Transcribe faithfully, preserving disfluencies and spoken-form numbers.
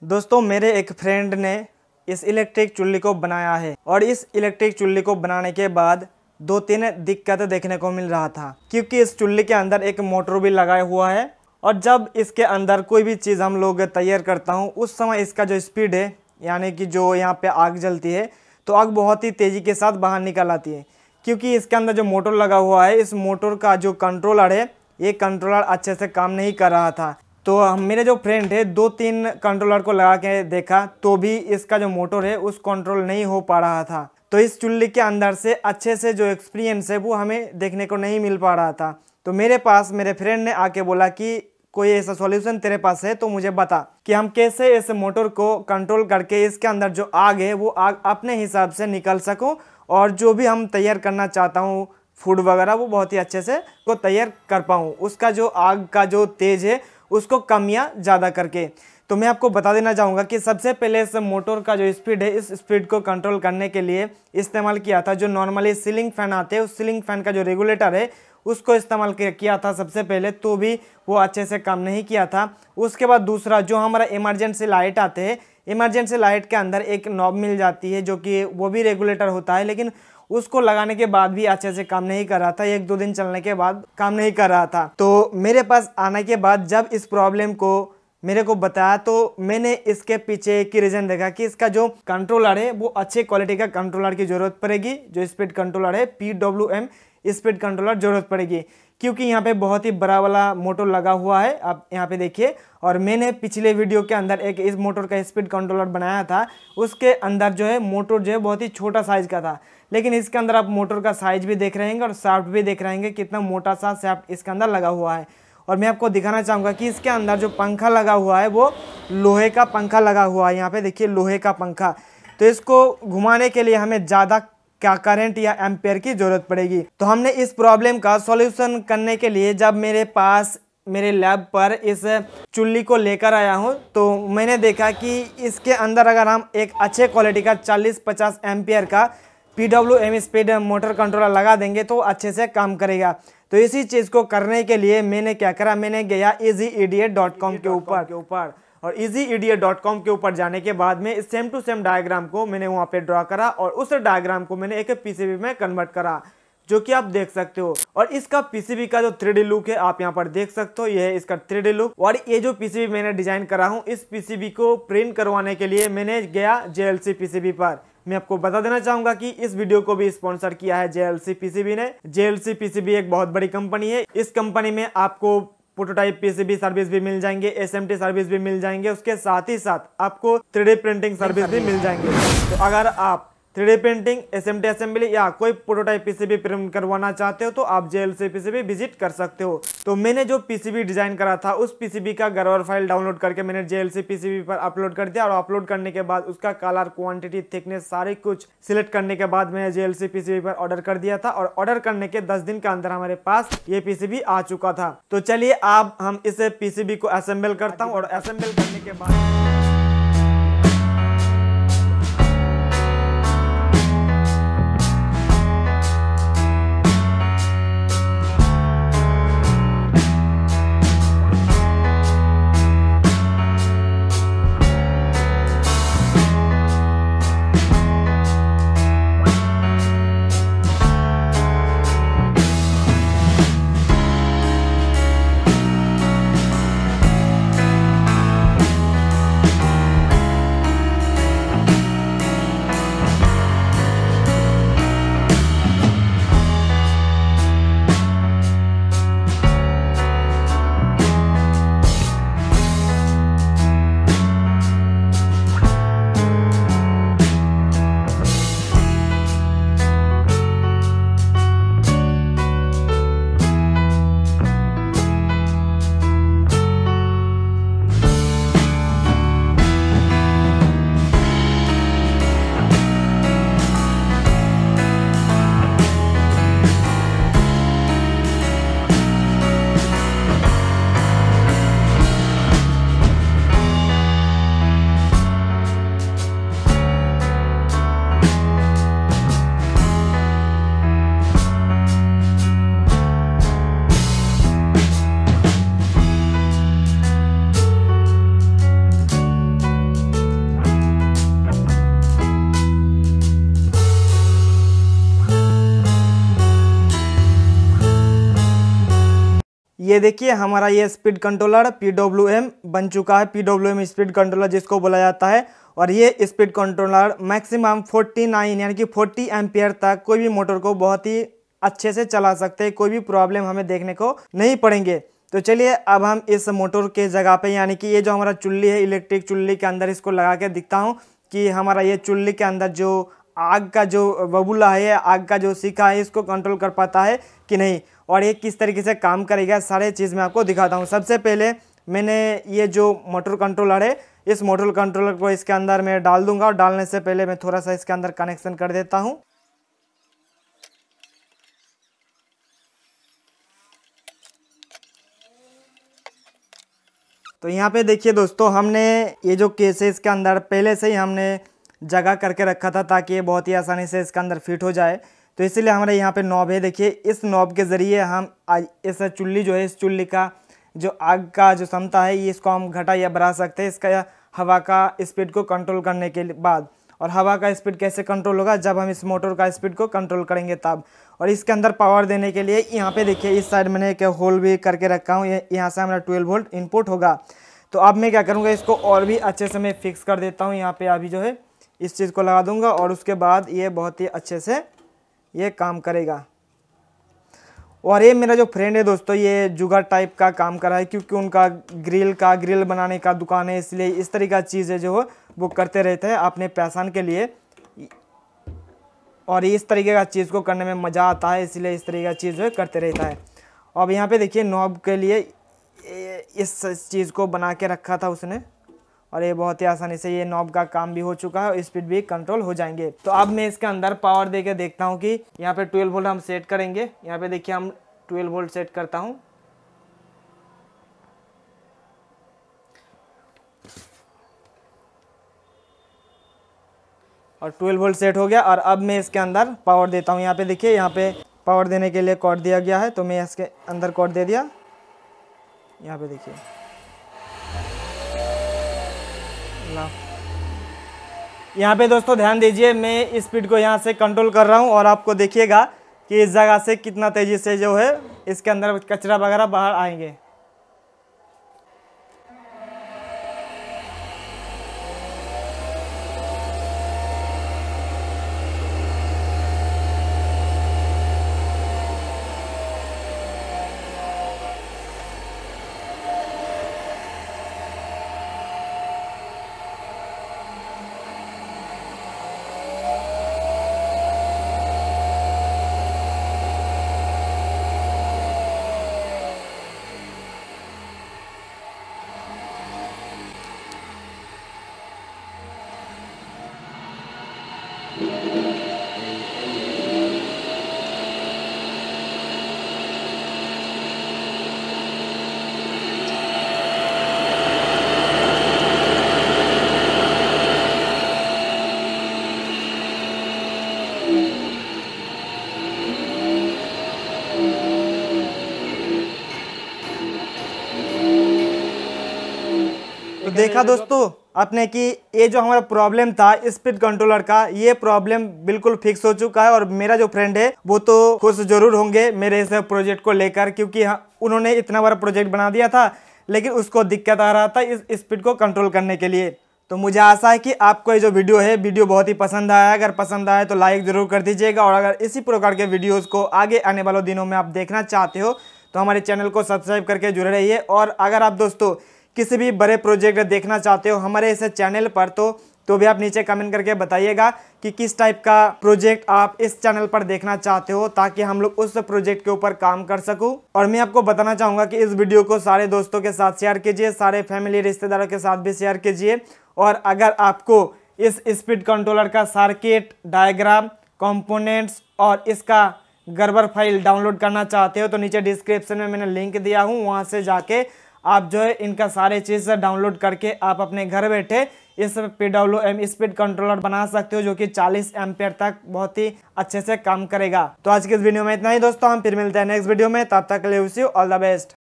दोस्तों मेरे एक फ्रेंड ने इस इलेक्ट्रिक चुल्ली को बनाया है और इस इलेक्ट्रिक चुल्ली को बनाने के बाद दो तीन दिक्कतें देखने को मिल रहा था, क्योंकि इस चुल्ली के अंदर एक मोटर भी लगाया हुआ है और जब इसके अंदर कोई भी चीज़ हम लोग तैयार करता हूँ उस समय इसका जो स्पीड है, यानी कि जो यहाँ पे आग जलती है तो आग बहुत ही तेज़ी के साथ बाहर निकल आती है, क्योंकि इसके अंदर जो मोटर लगा हुआ है इस मोटर का जो कंट्रोलर है ये कंट्रोलर अच्छे से काम नहीं कर रहा था। तो मेरे जो फ्रेंड है दो तीन कंट्रोलर को लगा के देखा तो भी इसका जो मोटर है उस कंट्रोल नहीं हो पा रहा था। तो इस चुल्ली के अंदर से अच्छे से जो एक्सपीरियंस है वो हमें देखने को नहीं मिल पा रहा था। तो मेरे पास मेरे फ्रेंड ने आके बोला कि कोई ऐसा सॉल्यूशन तेरे पास है तो मुझे बता कि हम कैसे इस मोटर को कंट्रोल करके इसके अंदर जो आग है वो आग अपने हिसाब से निकल सकूं और जो भी हम तैयार करना चाहता हूँ फूड वगैरह वो बहुत ही अच्छे से को तैयार कर पाऊँ, उसका जो आग का जो तेज है उसको कम या ज़्यादा करके। तो मैं आपको बता देना चाहूँगा कि सबसे पहले इस मोटर का जो स्पीड है इस स्पीड को कंट्रोल करने के लिए इस्तेमाल किया था जो नॉर्मली सीलिंग फैन आते हैं, उस सीलिंग फैन का जो रेगुलेटर है उसको इस्तेमाल किया था सबसे पहले, तो भी वो अच्छे से काम नहीं किया था। उसके बाद दूसरा जो हमारा इमरजेंसी लाइट आते हैं, इमरजेंसी लाइट के अंदर एक नॉब मिल जाती है जो कि वो भी रेगुलेटर होता है, लेकिन उसको लगाने के बाद भी अच्छे से काम नहीं कर रहा था, एक दो दिन चलने के बाद काम नहीं कर रहा था। तो मेरे पास आने के बाद जब इस प्रॉब्लम को मेरे को बताया तो मैंने इसके पीछे एक ही रीज़न देखा कि इसका जो कंट्रोलर है वो अच्छे क्वालिटी का कंट्रोलर की ज़रूरत पड़ेगी। जो स्पीड कंट्रोलर है P W M speed controller ज़रूरत पड़ेगी, क्योंकि यहाँ पे बहुत ही बड़ा वाला मोटर लगा हुआ है, आप यहाँ पे देखिए। और मैंने पिछले वीडियो के अंदर एक इस मोटर का स्पीड कंट्रोलर बनाया था, उसके अंदर जो है मोटर जो है बहुत ही छोटा साइज़ का था, लेकिन इसके अंदर आप मोटर का साइज भी देख रहे हैं और शाफ्ट भी देख रहे हैं कितना मोटा सा शाफ्ट इसके अंदर लगा हुआ है। और मैं आपको दिखाना चाहूँगा कि इसके अंदर जो पंखा लगा हुआ है वो लोहे का पंखा लगा हुआ है, यहाँ पे देखिए लोहे का पंखा। तो इसको घुमाने के लिए हमें ज़्यादा क्या करंट या एम्पेयर की ज़रूरत पड़ेगी। तो हमने इस प्रॉब्लम का सॉल्यूशन करने के लिए जब मेरे पास मेरे लैब पर इस चुल्ली को लेकर आया हूँ तो मैंने देखा कि इसके अंदर अगर हम एक अच्छे क्वालिटी का चालीस पचास एम्पेयर का P W M speed motor controller लगा देंगे तो अच्छे से काम करेगा। तो इसी चीज़ को करने के लिए मैंने क्या करा, मैंने गया इजी इडियट डॉट कॉम के ऊपर के ऊपर और इजी इडियट डॉट कॉम के ऊपर जाने के बाद में सेम टू सेम डायग्राम को मैंने वहाँ पे ड्रॉ करा और उस डायग्राम को मैंने एक पीसीबी में कन्वर्ट करा, जो कि आप देख सकते हो। और इसका पीसीबी का जो थ्री डी लुक है आप यहाँ पर देख सकते हो, ये है इसका थ्री डी लुक। और ये जो पीसीबी मैंने डिजाइन करा हूँ इस पीसीबी को प्रिंट करवाने के लिए मैंने गया जेएलसी पीसीबी पर। मैं आपको बता देना चाहूंगा कि इस वीडियो को भी स्पॉन्सर किया है जेएलसी पीसीबी ने। जेएलसी पीसीबी एक बहुत बड़ी कंपनी है, इस कंपनी में आपको प्रोटोटाइप पीसीबी सर्विस भी मिल जाएंगे, एसएमटी सर्विस भी मिल जाएंगे, उसके साथ ही साथ आपको थ्री डी प्रिंटिंग सर्विस भी मिल जाएंगे। तो अगर आप three D printing, SMT assembly या कोई प्रोटोटाइप पीसीबी प्रिंट करवाना चाहते हो तो आप जेएलसी पीसीबी विजिट कर सकते हो। तो मैंने जो पीसीबी डिजाइन करा था उस पीसीबी का गर्वर फाइल डाउनलोड करके मैंने जेएलसी पीसीबी पर अपलोड कर दिया और अपलोड करने के बाद उसका कलर, क्वांटिटी, थिकनेस सारे कुछ सिलेक्ट करने के बाद मैंने जेएलसी पीसीबी पर ऑर्डर कर दिया था और ऑर्डर करने के दस दिन के अंदर हमारे पास ये पीसीबी आ चुका था। तो चलिए अब हम इस पीसीबी को असेंबल करता हूँ और असेंबल करने के बाद ये देखिए हमारा ये speed controller P W M बन चुका है। P W M speed controller जिसको बोला जाता है। और ये स्पीड कंट्रोलर मैक्सिमम उनचास यानी कि चालीस एम्पियर तक कोई भी मोटर को बहुत ही अच्छे से चला सकते हैं। कोई भी प्रॉब्लम हमें देखने को नहीं पड़ेंगे। तो चलिए अब हम इस मोटर के जगह पे यानी कि ये जो हमारा चुल्ली है, इलेक्ट्रिक चुल्ली के अंदर इसको लगा के दिखता हूँ कि हमारा ये चुल्ली के अंदर जो आग का जो बबूला है, आग का जो सिक्का है, इसको कंट्रोल कर पाता है कि नहीं और ये किस तरीके से काम करेगा, सारे चीज़ मैं आपको दिखाता हूँ। सबसे पहले मैंने ये जो मोटर कंट्रोलर है, इस मोटर कंट्रोलर को इसके अंदर मैं डाल दूंगा और डालने से पहले मैं थोड़ा सा इसके अंदर कनेक्शन कर देता हूँ। तो यहाँ पे देखिए दोस्तों, हमने ये जो केस है इसके अंदर पहले से ही हमने जगह करके रखा था ताकि ये बहुत ही आसानी से इसके अंदर फिट हो जाए। तो इसीलिए हमारे यहाँ पे नॉब है। देखिए इस नॉब के ज़रिए हम इस चुल्ली जो है, इस चुल्ली का जो आग का जो क्षमता है, ये इसको हम घटा या बढ़ा सकते हैं इसका हवा का स्पीड को कंट्रोल करने के बाद। और हवा का स्पीड कैसे कंट्रोल होगा, जब हम इस मोटर का स्पीड को कंट्रोल करेंगे तब। और इसके अंदर पावर देने के लिए यहाँ पे देखिए इस साइड मैंने एक होल भी करके रखा हूँ, यहाँ से हमारा ट्वेल्व वोल्ट इनपुट होगा। तो अब मैं क्या करूँगा, इसको और भी अच्छे से मैं फिक्स कर देता हूँ। यहाँ पे अभी जो है इस चीज़ को लगा दूंगा और उसके बाद ये बहुत ही अच्छे से ये काम करेगा। और ये मेरा जो फ्रेंड है दोस्तों, ये जुगाड़ टाइप का काम कर रहा है क्योंकि उनका ग्रिल का ग्रिल बनाने का दुकान है, इसलिए इस तरह का चीज़ें जो है वो करते रहते हैं अपने पैसान के लिए। और इस तरीके का चीज़ को करने में मज़ा आता है, इसलिए इस तरीके का चीज़ जो है करते रहता है। अब यहाँ पे देखिए नॉब के लिए इस चीज़ को बना के रखा था उसने और ये बहुत ही आसानी से ये नॉब का काम भी हो चुका है और स्पीड भी कंट्रोल हो जाएंगे। तो अब मैं इसके अंदर पावर दे के देखता हूँ कि यहाँ पे ट्वेल्व वोल्ट हम सेट करेंगे। यहाँ पे देखिए हम ट्वेल्व वोल्ट सेट करता हूँ और ट्वेल्व वोल्ट सेट हो गया। और अब मैं इसके अंदर पावर देता हूँ। यहाँ पे देखिए, यहाँ पे पावर देने के लिए कॉर्ड दिया गया है, तो मैं इसके अंदर कॉर्ड दे दिया। यहाँ पे देखिए यहाँ पे दोस्तों ध्यान दीजिए, मैं स्पीड को यहाँ से कंट्रोल कर रहा हूँ और आपको देखिएगा कि इस जगह से कितना तेज़ी से जो है इसके अंदर कचरा वगैरह बाहर आएंगे। तो देखा दोस्तों आपने कि ये जो हमारा प्रॉब्लम था स्पीड कंट्रोलर का, ये प्रॉब्लम बिल्कुल फिक्स हो चुका है। और मेरा जो फ्रेंड है वो तो खुश जरूर होंगे मेरे इस प्रोजेक्ट को लेकर, क्योंकि उन्होंने इतना बड़ा प्रोजेक्ट बना दिया था लेकिन उसको दिक्कत आ रहा था इस स्पीड को कंट्रोल करने के लिए। तो मुझे आशा है कि आपको ये जो वीडियो है वीडियो बहुत ही पसंद आया। अगर पसंद आया तो लाइक ज़रूर कर दीजिएगा और अगर इसी प्रकार के वीडियोज़ को आगे आने वाले दिनों में आप देखना चाहते हो तो हमारे चैनल को सब्सक्राइब करके जुड़े रहिए। और अगर आप दोस्तों किसी भी बड़े प्रोजेक्ट देखना चाहते हो हमारे इस चैनल पर तो तो भी आप नीचे कमेंट करके बताइएगा कि किस टाइप का प्रोजेक्ट आप इस चैनल पर देखना चाहते हो, ताकि हम लोग उस प्रोजेक्ट के ऊपर काम कर सकूं। और मैं आपको बताना चाहूँगा कि इस वीडियो को सारे दोस्तों के साथ शेयर कीजिए, सारे फैमिली रिश्तेदारों के साथ भी शेयर कीजिए। और अगर आपको इस स्पीड कंट्रोलर का सर्किट डायग्राम, कंपोनेंट्स और इसका गर्बर फाइल डाउनलोड करना चाहते हो तो नीचे डिस्क्रिप्शन में मैंने लिंक दिया हूँ, वहाँ से जाके आप जो है इनका सारे चीज़ डाउनलोड करके आप अपने घर बैठे इस P W M speed controller बना सकते हो, जो कि चालीस एम्पियर तक बहुत ही अच्छे से काम करेगा। तो आज की इस वीडियो में इतना ही दोस्तों, हम फिर मिलते हैं नेक्स्ट वीडियो में। तब तक के लिए wish you all the best.